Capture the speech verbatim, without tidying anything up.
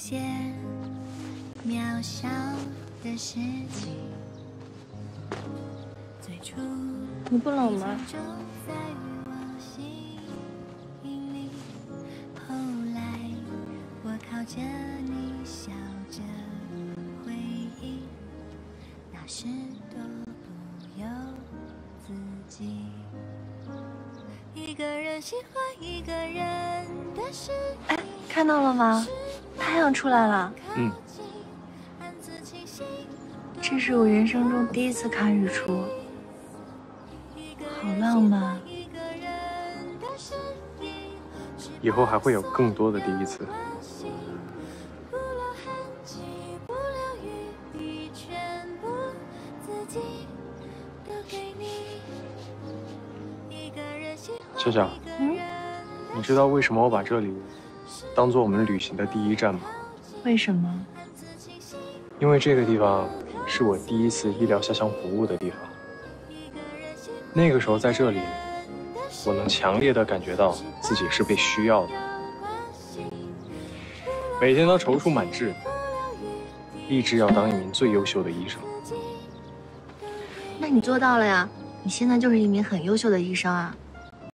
些渺小的事情。最初你不冷吗？ 后来我靠着你笑着回忆，那是多不由自己。一个人喜欢一个人的事。 哎，看到了吗？太阳出来了。 嗯。 这是我人生中第一次看日出，好浪漫。 以后还会有更多的第一次。笑笑， 嗯， 你知道为什么我把这里当做我们旅行的第一站吗？ 为什么？ 因为这个地方是我第一次医疗下乡服务的地方。那个时候在这里，我能强烈的感觉到自己是被需要的，每天都踌躇满志，立志要当一名最优秀的医生。 那你做到了呀！你现在就是一名很优秀的医生啊！